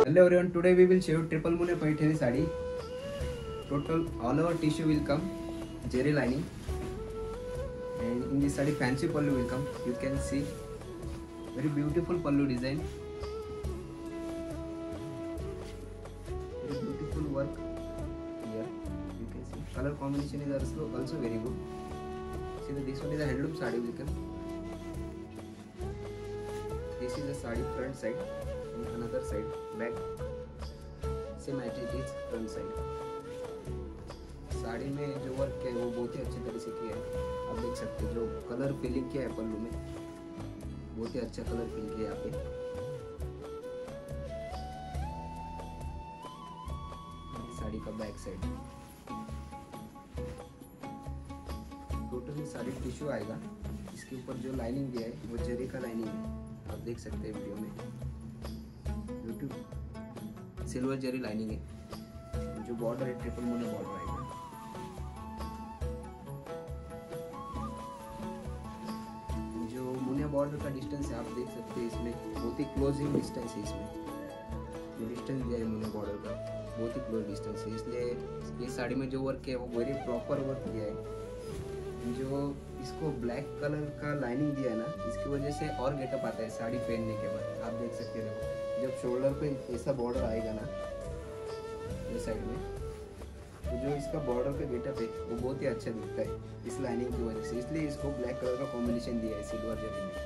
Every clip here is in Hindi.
Hello everyone, today we will show you triple mune paithani sari. Total all over tissue will come, zeri lining, and in this sari fancy pallu will come. You can see very beautiful pallu design, very beautiful work here. You can see color combination is also very good. See that this one is a handloom sari will come. This is the sari front side, and another side back. Same as it is front side. Sari में जो वर्क है वो बहुत ही अच्छे तरह से किया है। आप देख सकते हैं जो कलर फिलिंग किया है पल्लू में, बहुत ही अच्छा कलर फिल किया है यहाँ पे। साड़ी का back side totally sari tissue आएगा। इसके ऊपर जो लाइनिंग दिया है वो जरी का लाइनिंग है, आप देख सकते हैं वीडियो में। यूट्यूब सिल्वर जरी लाइनिंग है। जो बॉर्डर है ट्रिपल मोने बॉर्डर आएगा। जो मोने बॉर्डर का डिस्टेंस है आप देख सकते हैं, इसमें बहुत ही क्लोजिंग डिस्टेंस है। इसमें जो डिस्टेंस दिया है मोने बॉर्डर का बहुत ही क्लोज डिस्टेंस है, इसलिए ये साड़ी में जो वर्क है वो वेरी प्रॉपर वर्क दिया है। जो इसको ब्लैक कलर का लाइनिंग दिया है ना, इसकी वजह से और गेटअप आता है साड़ी पहनने के बाद। आप देख सकते हैं जब शोल्डर पे ऐसा बॉर्डर आएगा ना ये साइड में, तो जो इसका बॉर्डर का गेटअप है वो बहुत ही अच्छा दिखता है इस लाइनिंग की वजह से। इसलिए इसको ब्लैक कलर का कॉम्बिनेशन दिया है सिल्वर जरी में।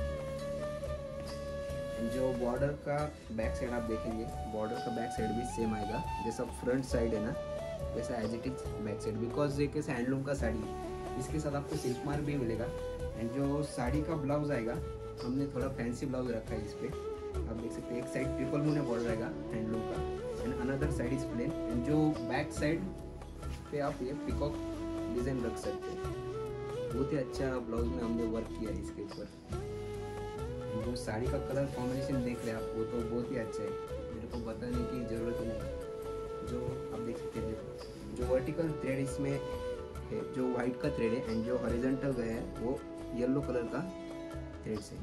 जो बॉर्डर का बैक साइड आप देखेंगे, बॉर्डर का बैक साइड भी सेम आएगा जैसा फ्रंट साइड है ना, वैसा as it is back side. Because ये कैसे हैंडलूम का साड़ी है, इसके साथ आपको सिल्क मार्क भी मिलेगा। एंड जो साड़ी का ब्लाउज आएगा, हमने थोड़ा फैंसी ब्लाउज रखा है इस पे। आप देख सकते हैं एक साइड ट्रिपल मोने बॉर्डर आएगा हैंडलूम का, and another side is plain. And जो बैक साइड पे आप ये पिकॉक डिजाइन रख सकते हैं। बहुत ही अच्छा ब्लाउज में हमने वर्क किया है इसके ऊपर। जो साड़ी का कलर कॉम्बिनेशन देख रहे हैं आप, वो तो बहुत ही अच्छा है, मेरे को बताने की जरूरत ही नहीं। जो आप देख सकते हैं जो वर्टिकल थ्रेड इसमें है, जो वाइट का थ्रेड है, एंड जो हॉरिजॉन्टल गया है वो येलो कलर का थ्रेड से।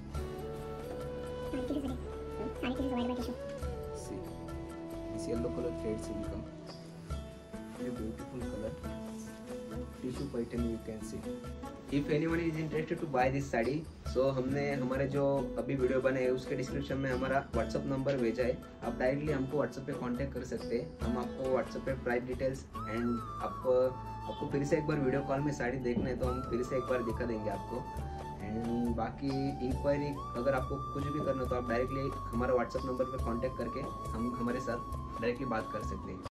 This yellow color threads will come. Very beautiful color. Tissue pattern you can see. If anyone is interested to buy this sari, so हमने हमारे जो अभी वीडियो बने हैं उसके डिस्क्रिप्शन में हमारा व्हाट्सअप नंबर भेजा है। आप डायरेक्टली हमको व्हाट्सअप पे कांटेक्ट कर सकते हैं। हम आपको व्हाट्सअप पे प्राइस डिटेल्स एंड आपको फिर से एक बार वीडियो कॉल में साड़ी देखना है तो हम फिर से एक बार दिखा देंगे आपको। एंड बाकी इंक्वायरी अगर आपको कुछ भी करना हो तो आप डायरेक्टली हमारा व्हाट्सअप नंबर पर कांटेक्ट करके हम हमारे साथ डायरेक्टली बात कर सकते हैं।